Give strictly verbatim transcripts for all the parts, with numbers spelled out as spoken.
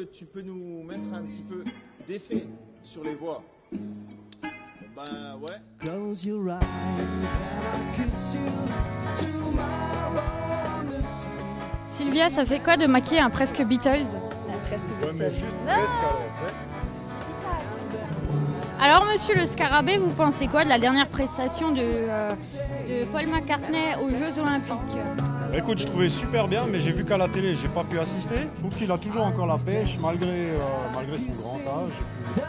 tu peux nous mettre un petit peu d'effet sur les voix? Ben ouais. Close your eyes and I'll kiss you tomorrow on the sea. Sylvia, ça fait quoi de maquiller un presque Beatles? Presque Ouais, mais juste presque alors. Ouais. Alors, monsieur le Scarabée, vous pensez quoi de la dernière prestation de, euh, de Paul McCartney aux Jeux Olympiques? Écoute, je trouvais super bien, mais j'ai vu qu'à la télé, j'ai pas pu assister. Je trouve qu'il a toujours encore la pêche, malgré, euh, malgré son grand âge.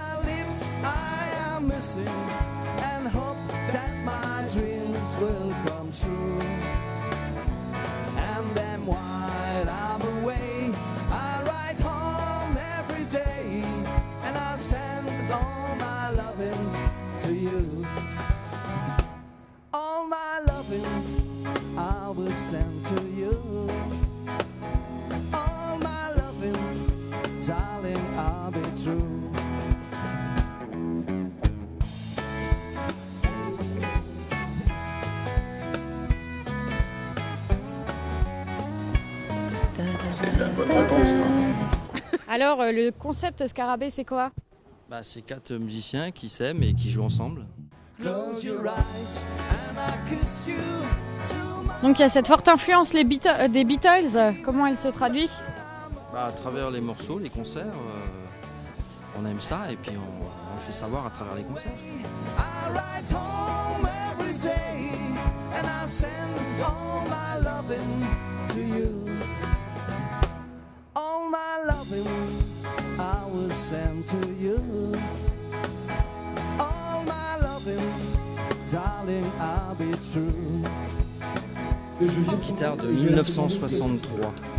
To you, all my loving I will send to you, all my loving, darling, I'll be true. Alors, euh, le concept Scarabée, c'est quoi? Bah, c'est quatre musiciens qui s'aiment et qui jouent ensemble. Donc il y a cette forte influence les Beatles, euh, des Beatles, comment elle se traduit? Bah, à travers les morceaux, les concerts, euh, on aime ça et puis on, on le fait savoir à travers les concerts. I will send to you, all my loving, darling, I'll be true. Guitare de mille neuf cent soixante-trois.